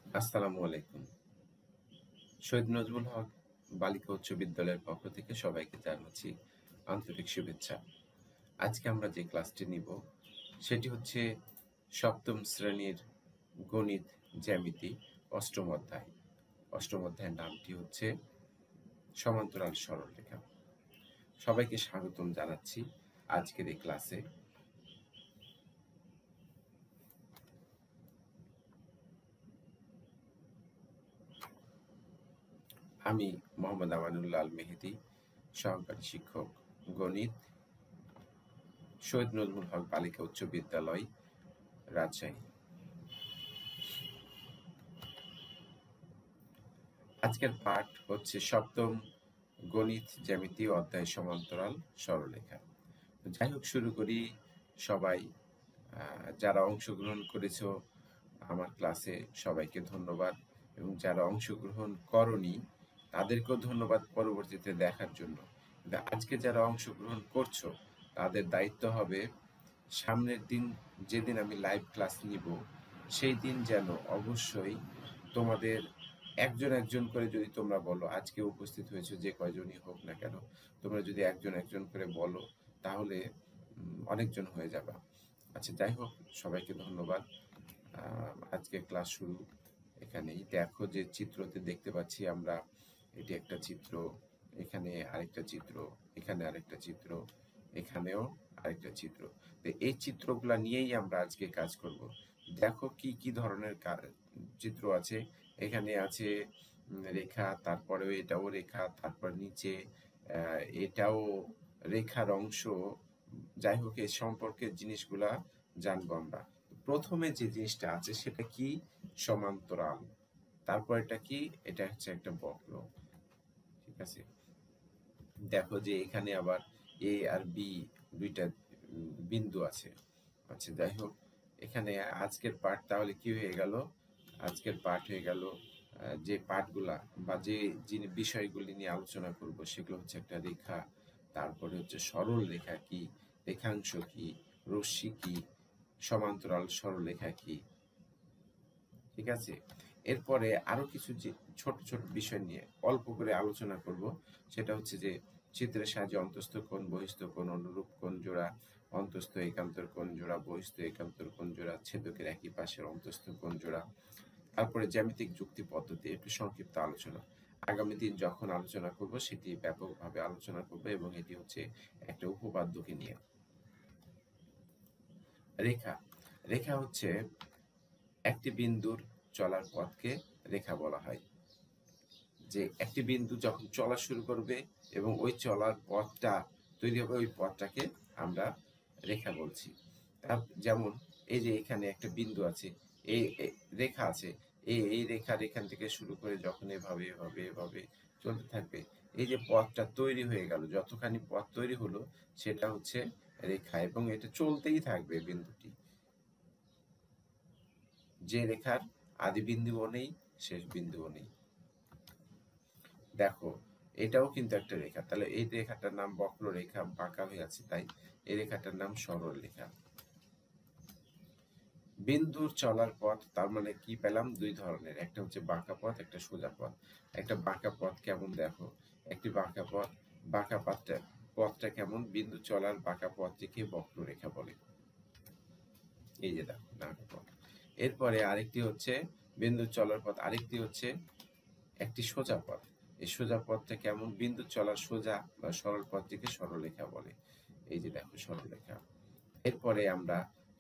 আসসালামু আলাইকুম। শহীদ নজরুল হক বালিকা উচ্চ বিদ্যালয়ের পক্ষ থেকে সবাইকে জানাচ্ছি আন্তরিক শুভেচ্ছা। আজকে আমরা যে ক্লাসটি নিব সেটি হচ্ছে সপ্তম শ্রেণীর গণিত জ্যামিতি অষ্টম অধ্যায়। অষ্টম অধ্যায়ের নামটি হচ্ছে সমান্তরাল সরলরেখা। সবাইকে স্বাগতম জানাচ্ছি আজকের এই ক্লাসে। আমি মোহাম্মদ আমানুল্লাহ আল মেহেদি, সহকারী শিক্ষক গণিত, শহীদ নজরুল হক বালিকা উচ্চ বিদ্যালয়, রাজশাহী। আজকের পাঠ হচ্ছে সপ্তম গণিত জ্যামিতি অধ্যায় সমান্তরাল সরলরেখা। যাই হোক, শুরু করি। সবাই যারা অংশগ্রহণ করেছো আমার ক্লাসে সবাইকে ধন্যবাদ, এবং যারা অংশগ্রহণ করনি তাদেরকেও ধন্যবাদ পরবর্তীতে দেখার জন্য। কিন্তু আজকে যারা অংশগ্রহণ করছো তাদের দায়িত্ব হবে সামনের দিন, যেদিন আমি লাইভ ক্লাস নিব সেই দিন যেন অবশ্যই তোমাদের একজন একজন করে, যদি তোমরা বলো, আজকে উপস্থিত হয়েছে যে কয়জনই হোক না কেন, তোমরা যদি একজন একজন করে বলো তাহলে অনেকজন হয়ে যাবে। আচ্ছা, যাই হোক, সবাইকে ধন্যবাদ। আজকে ক্লাস শুরু এখানেই। দেখো, যে চিত্রতে দেখতে পাচ্ছি আমরা, এটি একটা চিত্র, এখানে আরেকটা চিত্র, এখানে আরেকটা চিত্র, এখানেও আরেকটা চিত্র। তো এই চিত্রগুলা নিয়েই আমরা আজকে কাজ করব। দেখো কি কি ধরনের চিত্র আছে। এখানে আছে রেখা, তারপরেও এটাও রেখা, তারপর নিচে এটাও রেখার অংশ। যাই হোক, এই সম্পর্কে জিনিসগুলা জানবো আমরা। প্রথমে যে জিনিসটা আছে সেটা কি? সমান্তরাল। তারপর এটা কি? এটা হচ্ছে একটা বক্র। ঠিক আছে। দেখো যে এখানে আবার এ আর বি দুইটা বিন্দু আছে। আচ্ছা, যাই হোক, এখানে আজকের পাঠ তাহলে কি হয়ে গেল? আজকের পাঠ হয়ে গেল যে পাঠগুলা বা যে বিষয়গুলি নিয়ে আলোচনা করব সেগুলো হচ্ছে একটা রেখা, তারপরে হচ্ছে সরল রেখা কি, রেখাংশ কি, রশ্মি কি, সমান্তরাল সরলরেখা কি। ঠিক আছে। এরপরে আরো কিছু যে ছোট ছোট বিষয় নিয়ে অল্প করে আলোচনা করব। সেটা হচ্ছে যে চিত্রের সাহায্যে অন্তস্থ কোণ, বহিস্থ কোণ, অনুরূপ কোণ জোড়া, অন্তস্থ একান্তর কোণ জোড়া, বহিস্থ একান্তর কোণ জোড়া, ছেদকের একই পাশের অন্তস্থ কোণ জোড়া। তারপরে জ্যামিতিক যুক্তি পদ্ধতি, একটু সংক্ষিপ্ত আলোচনা। আগামী দিন যখন আলোচনা করব সেটি ব্যাপকভাবে আলোচনা করব, এবং এটি হচ্ছে একটা উপপাদ্যকে নিয়ে। রেখা। রেখা হচ্ছে একটি বিন্দুর চলার পথকে রেখা বলা হয়। যে একটি বিন্দু যখন চলা শুরু করবে এবং ওই চলার পথটা তৈরি হবে, ওই পথটাকে আমরা রেখা বলছি। যেমন এই যে এখানে একটা বিন্দু আছে, এই রেখা আছে, এই রেখার এখান থেকে শুরু করে যখন এভাবে এভাবে এভাবে চলতে থাকবে, এই যে পথটা তৈরি হয়ে গেল, যতখানি পথ তৈরি হলো সেটা হচ্ছে রেখা, এবং এটা চলতেই থাকবে বিন্দুটি। যে রেখার আদি বিন্দুও নেই, শেষ বিন্দুও নেই। দেখো, এটাও কিন্তু একটা রেখা, তাহলে এই রেখাটার নাম বক্ররেখা, বাঁকা হয়ে আছে, তাই এই রেখাটার নাম সরল রেখা। বিন্দুর চলার পথ, তার মানে কি পেলাম? দুই ধরনের, একটা হচ্ছে বাঁকা পথ, একটা সোজা পথ। একটা বাঁকা পথ কেমন? দেখো, একটি বাঁকা পথ, বাঁকা পথটা কেমন? বিন্দু চলার বাঁকা পথটিকে বক্ররেখা বলে। এই যে দেখো, বাঁকা পথ। এরপরে আরেকটি হচ্ছে বিন্দু চলার পথ, আরেকটি হচ্ছে একটি সোজা পথ। এই সোজা পথটা কেমন? বিন্দু চলার সোজা বা সরল পথটিকে সরলরেখা বলে। এই যে দেখো, সরলরেখা। এরপরে আমরা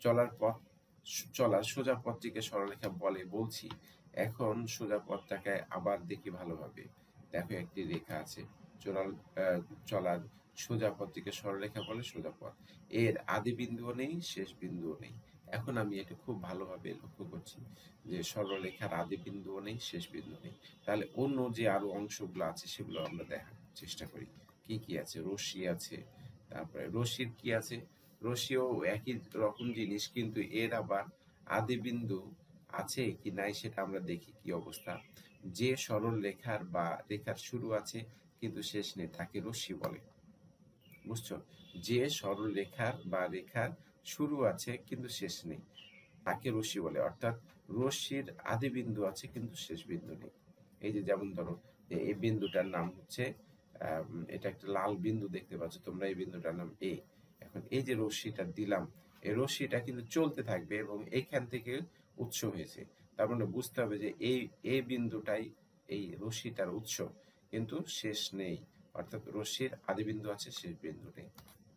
চলার সোজা পথটিকে সরলরেখা বলে বলছি। এখন সোজা পথটাকে আবার দেখি ভালোভাবে। দেখো, একটি রেখা আছে, চলার সোজা পথটিকে সরলরেখা বলে, সোজা পথ। এর আদি বিন্দুও নেই, শেষ বিন্দুও নেই। এখন আমি এটা খুব ভালোভাবে লক্ষ্য করছি যে সরলরেখার আদি বিন্দুও নেই, শেষ বিন্দু নেই। তাহলে অন্য যে আরো অংশগুলো আছে সেগুলো আমরা দেখার চেষ্টা করি। কি কি আছে? রশ্মি আছে, তারপরে রশ্মির কি আছে? রশ্মিও একই রকম জিনিস, কিন্তু এর আবার আদি বিন্দু আছে কি নাই সেটা আমরা দেখি কি অবস্থা। যে সরল রেখার বা রেখার শুরু আছে কিন্তু শেষ নেই তাকে রশ্মি বলে। বুঝছো? যে সরল রেখার বা রেখার শুরু আছে কিন্তু শেষ নেই তাকে রশ্মি বলে। অর্থাৎ রশ্মির আদি বিন্দু আছে কিন্তু শেষ বিন্দু নেই। এই যে যেমন ধরো যে এই বিন্দুটার নাম হচ্ছে এটা একটা লাল বিন্দু দেখতে পাচ্ছ তোমরা, এই বিন্দুটার নাম এ। এখন এই যে রশ্মিটা দিলাম, এই রশ্মিটা কিন্তু চলতে থাকবে এবং এইখান থেকে উৎস হয়েছে। তার মানে বুঝতে হবে যে এই বিন্দুটাই এই রশ্মিটার উৎস, কিন্তু শেষ নেই। অর্থাৎ রশ্মির আদি বিন্দু আছে, শেষ বিন্দু নেই।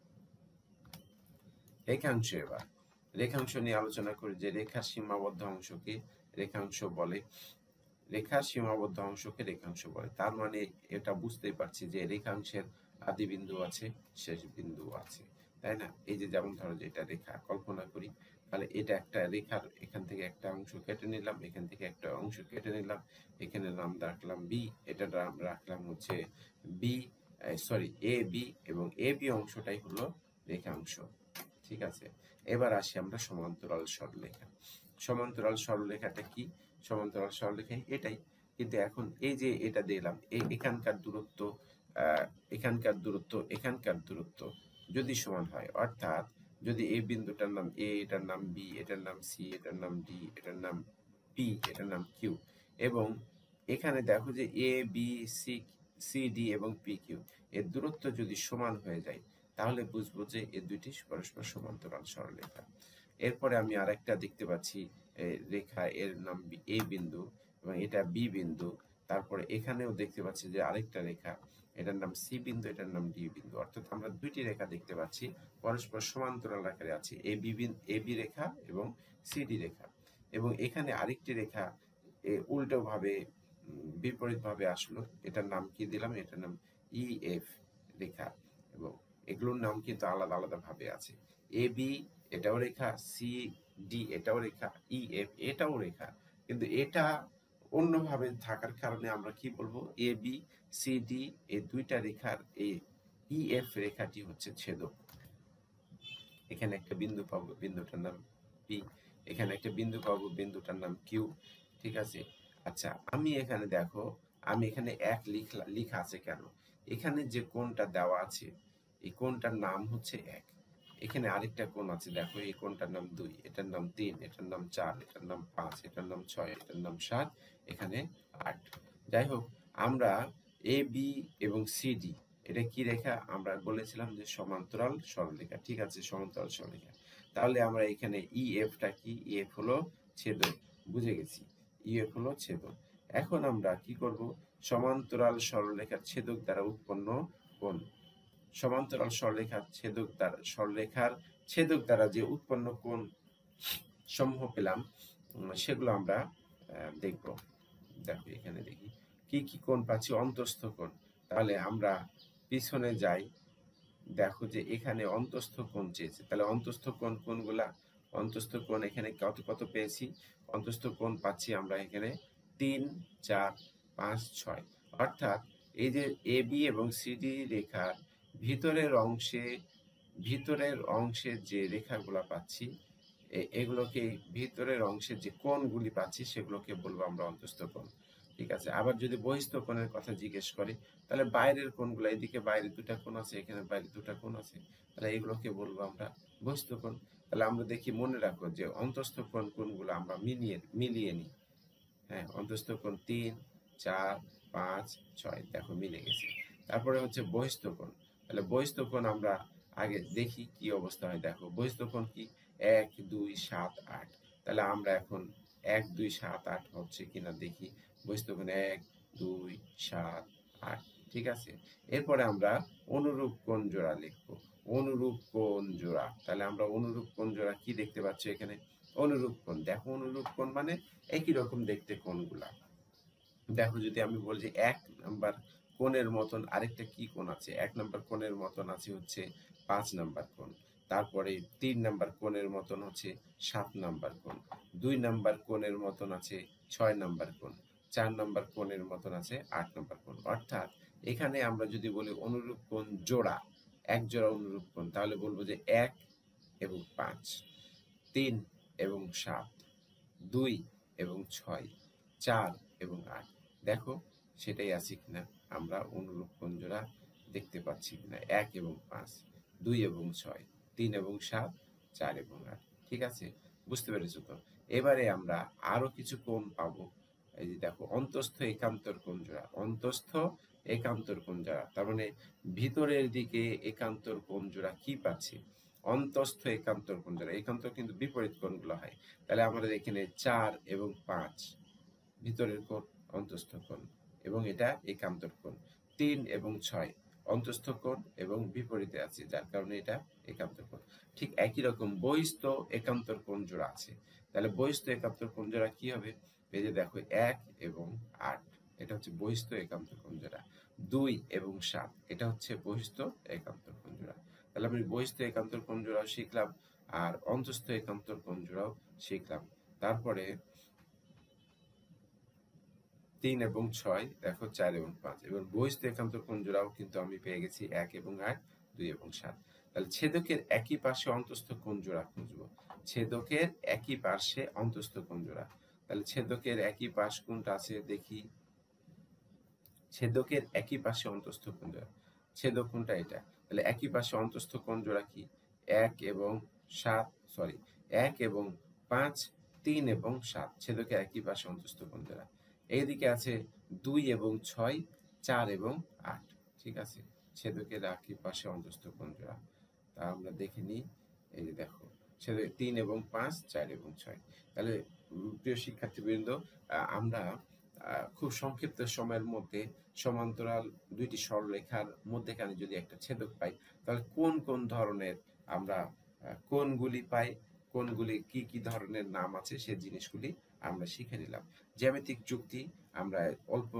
রেখাংশ, এবার রেখাংশ নিয়ে আলোচনা করি যে রেখার সীমাবদ্ধ অংশকে রেখাংশ বলে। রেখার সীমাবদ্ধ অংশকে রেখাংশ বলে। তার মানে এটা বুঝতেই পারছি যে রেখাংশের আদি বিন্দু আছে, শেষ বিন্দু আছে, তাই না? এই যে যেমন ধরো যে এটা রেখা কল্পনা করি, তাহলে এটা একটা রেখার এখান থেকে একটা অংশ কেটে নিলাম, এখান থেকে একটা অংশ কেটে নিলাম, এখানে নাম রাখলাম বি, এটা নাম রাখলাম হচ্ছে বি, সরি এ বি, এবং এ বি অংশটাই হলো রেখাংশ। ঠিক আছে, এবার আসি আমরা সমান্তরাল সরলরেখা। সমান্তরাল সরলরেখাটা কি? সমান্তরাল সরলরেখা এটাই, কিন্তু এখন এই যে এটা দিলাম, এখানকার দূরত্ব এখানকার দূরত্ব এখানকার দূরত্ব যদি সমান হয়, অর্থাৎ যদি এই বিন্দুটার নাম এ, এটার নাম বি, এটার নাম সি, এটার নাম ডি, এটার নাম পি, এটার নাম কিউ, এবং এখানে দেখো যে A B C, C D এবং পি কিউ এর দূরত্ব যদি সমান হয়ে যায়, তাহলে বুঝবো যে এই দুইটি পরস্পর সমান্তরাল সরলরেখা। এরপরে আমি আরেকটা দেখতে পাচ্ছি রেখা, এর নাম এ বিন্দু এবং এটা বি বিন্দু। তারপরে এখানেও দেখতে পাচ্ছি যে আরেকটা রেখা, এটার নাম সি বিন্দু, এটার নাম ডি বিন্দু। অর্থাৎ আমরা দুইটি রেখা দেখতে পাচ্ছি পরস্পর সমান্তরাল আকারে আছে, এ বি রেখা এবং সি ডি রেখা। এবং এখানে আরেকটি রেখা উল্টো ভাবে বিপরীত ভাবে আসলো, এটার নাম কি দিলাম? এটার নাম ই এফ রেখা, এবং এগুলোর নাম কিন্তু আলাদা আলাদা ভাবে আছে। এ বি এটাও রেখা, সি ডি এটাও রেখা, ই এফ এটাও রেখা, কিন্তু এটা অন্যভাবে থাকার কারণে আমরা কি বলবো? এ বি সি ডি এই দুইটা রেখার এই ই এফ রেখাটি হচ্ছে ছেদক। এখানে একটা বিন্দু পাবো, বিন্দুটার নাম পি, এখানে একটা বিন্দু পাবো, বিন্দুটার নাম কিউ। ঠিক আছে, আচ্ছা আমি এখানে দেখো, আমি এখানে এক লিখা আছে কেন? এখানে যে কোণটা দেওয়া আছে এই কোণটার নাম হচ্ছে এক। এখানে আরেকটা কোণ আছে দেখো, এই কোণটার নাম 2, এটার নাম 3, এটার নাম 4, এটার নাম 5, এটার নাম 6, এটার নাম 7, এখানে 8। যাই হোক, আমরা এ বি এবং সি ডি এটা কি রেখা? আমরা বলেছিলাম যে সমান্তরাল সরলরেখা। ঠিক আছে, সমান্তরাল সরলরেখা। তাহলে আমরা এখানে ই এফটা কি? ই এফ হলো ছেদক, বুঝে গেছি, ই এফ হলো ছেদক। এখন আমরা কি করব? সমান্তরাল সরলরেখার ছেদক দ্বারা উৎপন্ন কোণ, সমান্তরাল সরলরেখার ছেদক দ্বারা যে উৎপন্ন কোণ সমূহ পেলাম, সেগুলো আমরা দেখব। দেখো এখানে দেখি কি কি কোণ পাচ্ছি। অন্তস্থ কোণ, তাহলে আমরা পিছনে যাই, দেখো যে এখানে অন্তস্থ কোণ চেয়েছে, তাহলে অন্তস্থ কোণ কোনগুলা? অন্তস্থ কোণ এখানে কত কত পেয়েছি? অন্তস্থ কোণ পাচ্ছি আমরা এখানে 3, 4, 5, 6। অর্থাৎ এই যে এ বি এবং সিডি রেখার ভিতরের অংশে যে রেখাগুলা পাচ্ছি, এগুলোকে ভিতরের অংশের যে কোণগুলি পাচ্ছি সেগুলোকে বলবো আমরা অন্তস্থ কোণ। ঠিক আছে, আবার যদি বহিস্থ কোণের কথা জিজ্ঞেস করি, তাহলে বাইরের কোণগুলো, এদিকে বাইরে দুটা কোণ আছে, এখানে বাইরে দুটা কোণ আছে, তাহলে এগুলোকে বলবো আমরা বহিস্থ কোণ। তাহলে আমরা দেখি, মনে রাখো যে অন্তস্থ কোণ কোনগুলো আমরা মিলিয়ে নিই। হ্যাঁ, অন্তস্থ কোণ 3, 4, 5, 6, দেখো মিলে গেছে। তারপরে হচ্ছে বহিস্থ কোণ। তাহলে বহিস্থ কোণ আমরা আগে দেখি কি অবস্থা হয়। দেখো বহিস্থ কোণ কি? 1, 2, 7, 8। তাহলে আমরা এখন 1, 2, 7, 8 হচ্ছে কিনা দেখি। বহিস্থ কোণ 1, 2, 7, 8। ঠিক আছে, এরপরে আমরা অনুরূপ কোণ জোড়া লিখবো। অনুরূপ কোণ জোড়া, তাহলে আমরা অনুরূপ কোণ জোড়া কি দেখতে পাচ্ছি এখানে? অনুরূপ কোণ, দেখো অনুরূপ কোণ মানে একই রকম দেখতে কোণগুলা। দেখো যদি আমি বলি যে 1 নাম্বার কোণের মতন আরেকটা কি কোণ আছে? 1 নাম্বার কোণের মতন আছে হচ্ছে 5 নাম্বার কোণ। তারপরে 3 নাম্বার কোণের মতন হচ্ছে 7 নাম্বার কোণ। 2 নাম্বার কোণের মতন আছে 6 নাম্বার কোণ। 4 নাম্বার কোণের মতন আছে 8 নাম্বার কোণ। অর্থাৎ এখানে আমরা যদি বলি অনুরূপ কোণ জোড়া, এক জোড়া অনুরূপ কোণ, তাহলে বলবো যে 1 এবং 5, 3 এবং 7, 2 এবং 6, 4 এবং 8। দেখো সেটাই আছে কিনা, আমরা অনুরূপ কোণ জোড়া দেখতে পাচ্ছি কিনা। 1 এবং 5, 2 এবং 6, 3 এবং 7, 4 এবং 8। ঠিক আছে, বুঝতে পেরেছো তো? এবারে আমরা আরো কিছু কোণ পাবো। এই যে দেখো, অন্তস্থ একান্তর কোণ জোড়া, অন্তস্থ একান্তর কোণ জোড়া, তার মানে ভিতরের দিকে একান্তর কোণ জোড়া কি পাচ্ছি? অন্তস্থ একান্তর কোণ জোড়া। একান্তর কিন্তু বিপরীত কোণগুলো হয়। তাহলে আমাদের এখানে 4 এবং 5 ভিতরের কোণ, অন্তস্থ কোণ, এবং এটা একান্তর কোণ। 3 এবং 6 অন্তস্থ কোণ এবং বিপরীতে আছে, যার কারণে এটা একান্তর কোণ। ঠিক একই রকম বহিস্থ একান্তর কোণ জোড়া আছে। তাহলে বহিস্থ একান্তর কোণ জোড়া কি হবে? এই যে দেখো, 1 এবং 8 এটা হচ্ছে বহিস্থ একান্তর কোণ জোড়া। 2 এবং 7 এটা হচ্ছে বহিস্থ একান্তর কোণ জোড়া। তাহলে আমি বহিস্থ একান্তর কোণ জোড়াও শিখলাম, আর অন্তস্থ একান্তর কোণ জোড়াও শিখলাম। তারপরে 3 এবং 6 দেখো, 4 এবং 5, এবার বহিস্থ একান্তর কোণ জোড়াও কিন্তু আমি পেয়ে গেছি 1 এবং 8, 2 এবং 7। তাহলে ছেদকের একই পাশে অন্তস্থ কোণ জোড়া খুঁজবো। ছেদকের একই পাশে অন্তস্থ কোণ জোড়া, তাহলে ছেদকের একই পাশ কোনটা আছে দেখি। ছেদকের একই পাশে অন্তস্থ কোণ জোড়া, ছেদক কোনটা? এটা। তাহলে একই পাশে অন্তস্থ কোণ জোড়া কি? 1 এবং 7, সরি 1 এবং 5, 3 এবং 7 ছেদকের একই পাশে অন্তস্থ কোণ জোড়া। এইদিকে আছে 2 এবং 6, 4 এবং 8, ঠিক আছে, ছেদকের একই পাশে অন্তস্থ কোণ জোড়া। তা আমরা দেখে নিই। এই যে দেখো, ছেদক 3 এবং 5, 4 এবং 6। তাহলে প্রিয় শিক্ষার্থীবৃন্দ, আমরা খুব সংক্ষিপ্ত সময়ের মধ্যে সমান্তরাল দুইটি সরলরেখার মধ্যেখানে যদি একটা ছেদক পাই, তাহলে কোন কোন ধরনের আমরা কোণগুলি পাই, কোণগুলি কি কি ধরনের নাম আছে, সে জিনিসগুলি আমরা শিখে নিলাম। জ্যামিতিক যুক্তি আমরা অল্প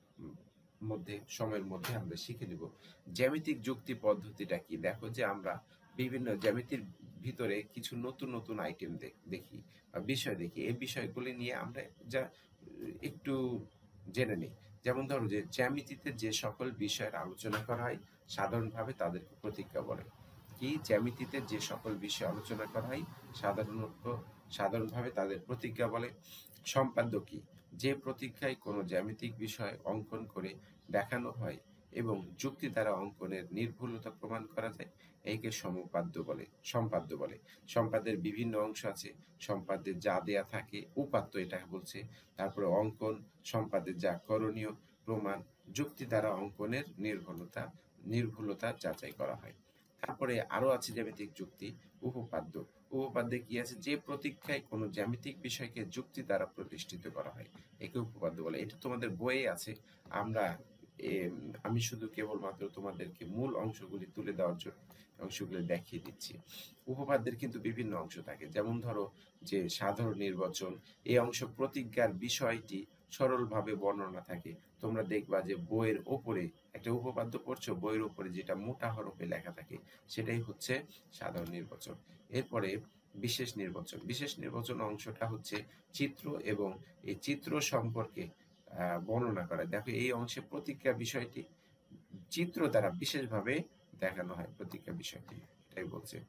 সময়ের মধ্যে আমরা শিখে নিব। জ্যামিতিক যুক্তি পদ্ধতিটা কি? দেখো যে আমরা বিভিন্ন জ্যামিতির ভিতরে কিছু নতুন নতুন আইটেম দেখি বা বিষয় দেখি, এই বিষয়গুলি নিয়ে আমরা যা একটু জেনে নিই। যেমন ধরো যে জ্যামিতিতে যে সকল বিষয়ের আলোচনা করা হয় সাধারণভাবে তাদেরকে প্রতিজ্ঞা বলে। কি? জ্যামিতিতে যে সকল বিষয় আলোচনা করা হয় সাধারণভাবে তাদের প্রতিজ্ঞা বলে। সম্পাদ্য কি? যে প্রতিজ্ঞায় কোনো জ্যামিতিক বিষয় অঙ্কন করে দেখানো হয় এবং যুক্তি দ্বারা অঙ্কনের নির্ভুলতা প্রমাণ করা যায়, একে সম্পাদ্য বলে। সম্পাদ্যের বিভিন্ন অংশ আছে। সম্পাদ্যে যা দেয়া থাকে উপাত্ত, এটা বলছে। তারপরে অঙ্কন, সম্পাদ্যে যা করণীয়, প্রমাণ, যুক্তি দ্বারা অঙ্কনের নির্ভুলতা যাচাই করা হয়। তারপরে আরো আছে জ্যামিতিক যুক্তি, উপপাদ্য। উপপাদ্যে কি আছে? যে প্রতীক্ষায় কোনো জ্যামিতিক বিষয়কে যুক্তি দ্বারা প্রতিষ্ঠিত করা হয়, একে উপপাদ্য বলে। এটা তোমাদের বইয়ে আছে। আমরা আমি শুধু কেবলমাত্র তোমাদেরকে মূল অংশগুলি তুলে দেওয়ার জন্য অংশগুলি দেখিয়ে দিচ্ছি। উপপাদ্যের কিন্তু বিভিন্ন অংশ থাকে। যেমন ধরো যে সাধারণ নির্বাচন, এই অংশ প্রতিজ্ঞার বিষয়টি সরলভাবে বর্ণনা থাকে। তোমরা দেখবা যে বইয়ের ওপরে একটা উপপাদ্য পড়ছো, বইয়ের ওপরে যেটা মোটা হরফে লেখা থাকে সেটাই হচ্ছে সাধারণ নির্বাচন। এরপরে বিশেষ নির্বাচন অংশটা হচ্ছে চিত্র, এবং এই চিত্র সম্পর্কে বর্ণনা করা। দেখো, এই অংশে প্রতিক্রিয়া বিষয়টি চিত্র দ্বারা বিশেষভাবে দেখানো হয়, প্রতিক্রিয়া বিষয়টি, এটাই বলছে।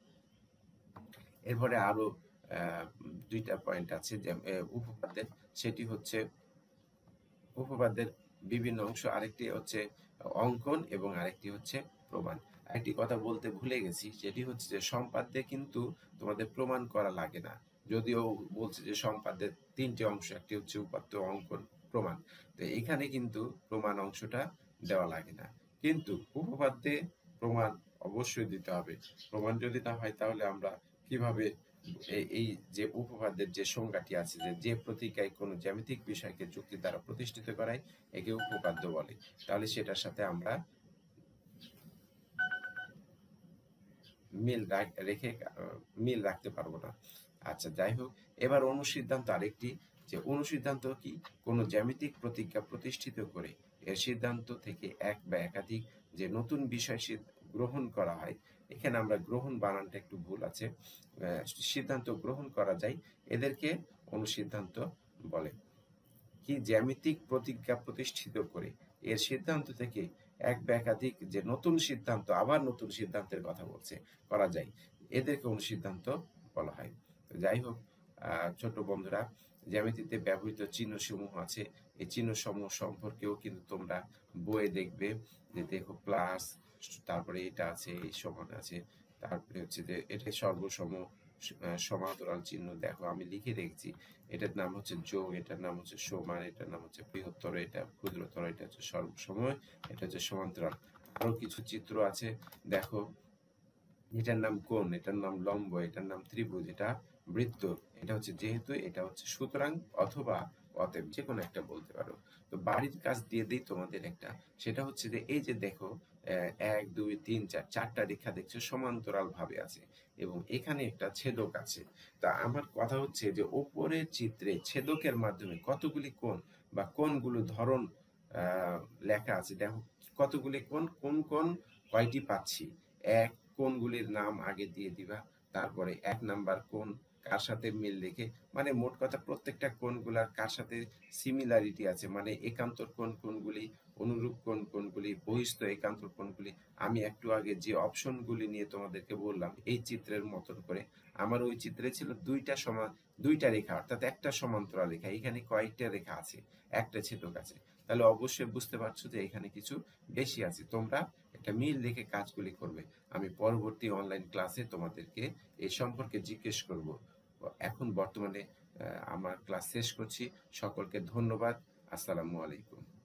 এরপরে আরো দুইটা পয়েন্ট আছে যে উপপাদ্যের, সেটি হচ্ছে উপপাদ্যের বিভিন্ন অংশ। আরেকটি হচ্ছে অঙ্কন এবং আরেকটি হচ্ছে প্রমাণ। একটি কথা বলতে ভুলে গেছি, সেটি হচ্ছে যে সম্পাদ্যে কিন্তু তোমাদের প্রমাণ করা লাগে না। যদিও বলছে যে সম্পাদ্যের 3টে অংশ, একটি হচ্ছে উপাত্ত, অঙ্কন, প্রমাণ। তো এখানে কিন্তু প্রমাণ অংশটা দেওয়া লাগে না, কিন্তু উপপাদ্যে প্রমাণ অবশ্যই দিতে হবে। প্রমাণ যদি না হয় তাহলে আমরা কিভাবে এই যে উপপাদ্যের যে সংজ্ঞাটি আছে, যে প্রতীকায় কোনো জ্যামিতিক বিষয়কে যুক্তি দ্বারা প্রতিষ্ঠিত করায়, একে উপপাদ্য বলে, তাহলে সেটার সাথে আমরা মিল রাখতে পারবো না। আচ্ছা, যাই হোক, এবার অনুসিদ্ধান্ত আরেকটি, যে অনুসিদ্ধান্ত কি? কোনো জ্যামিতিক প্রতিজ্ঞা প্রতিষ্ঠিত করে এর সিদ্ধান্ত থেকে এক বা একাধিক যে নতুন বিষয় গ্রহণ করা হয়। এখানে আমরা গ্রহণ বানানটা একটু ভুল আছে, সিদ্ধান্ত গ্রহণ করা যায়, এদেরকে অনুসিদ্ধান্ত বলে। কি? জ্যামিতিক প্রতিজ্ঞা প্রতিষ্ঠিত করে এর সিদ্ধান্ত থেকে এক বা একাধিক যে নতুন সিদ্ধান্ত, আবার নতুন সিদ্ধান্তের কথা বলছে, করা যায়, এদেরকে অনুসিদ্ধান্ত বলা হয়। যাই হোক, ছোট বন্ধুরা, জ্যামিতিতে ব্যবহৃত চিহ্ন সমূহ আছে। এই চিহ্ন সমূহ সম্পর্কেও কিন্তু তোমরা বইয়ে দেখবে, যে দেখো প্লাস, তারপরে এটা আছে, এই সমান আছে, তারপরে হচ্ছে যে এটা সর্বসম, সমান্তরাল চিহ্ন দেখো আমি লিখে রেখেছি। এটার নাম হচ্ছে যোগ, এটার নাম হচ্ছে সমান, এটার নাম হচ্ছে বৃহত্তর, এটা ক্ষুদ্রতর, এটা হচ্ছে সর্বসময়, এটা হচ্ছে সমান্তরাল। আরো কিছু চিত্র আছে দেখো, এটার নাম কোণ, এটার নাম লম্ব, এটার নাম ত্রিভুজ, এটা বৃত্ত, এটা হচ্ছে যেহেতু, এটা হচ্ছে সুতরাং, অথবা অতএব, যে কোনো একটা বলতে পারো। তো বাড়ির কাজ দিয়ে দিই তোমাদের একটা, সেটা হচ্ছে যে এই যে দেখো, 1 2 3 4 চারটা রেখা দেখছো সমান্তরাল ভাবে আছে, এবং এখানে একটা ছেদক আছে। তা আমার কথা হচ্ছে যে ওপরের চিত্রে ছেদকের মাধ্যমে কতগুলি কোণ বা কোণগুলো ধরন লেখা আছে, দেখো কতগুলি কোণ, কোন কোণ কয়টি পাচ্ছি। এক, কোণগুলির নাম আগে দিয়ে দিবা, তারপরে 1 নাম্বার কোণ কার সাথে মিল রেখে, মানে মোট কথা প্রত্যেকটা কোণগুলার কার সাথে সিমিলারিটি আছে, মানে একান্তর কোণ কোণগুলি, অনুরূপ কোণ কোণগুলি, বহিস্থ একান্তর কোণগুলি। আমি একটু আগে যে অপশনগুলি নিয়ে তোমাদেরকে বললাম এই চিত্রের মতন করে, আমার ওই চিত্রে ছিল দুইটা রেখা, অর্থাৎ একটা সমান্তরাল রেখা, এখানে কয়েকটা রেখা আছে, একটা ছেদক আছে। তাহলে অবশ্যই বুঝতে পারছো যে এখানে কিছু বেশি আছে। তোমরা একটা মিল রেখে কাজগুলি করবে। আমি পরবর্তী অনলাইন ক্লাসে তোমাদেরকে এই সম্পর্কে জিজ্ঞেস করব। এখন বর্তমানে আমার ক্লাস শেষ করছি। সকলকে ধন্যবাদ। আসসালামু আলাইকুম।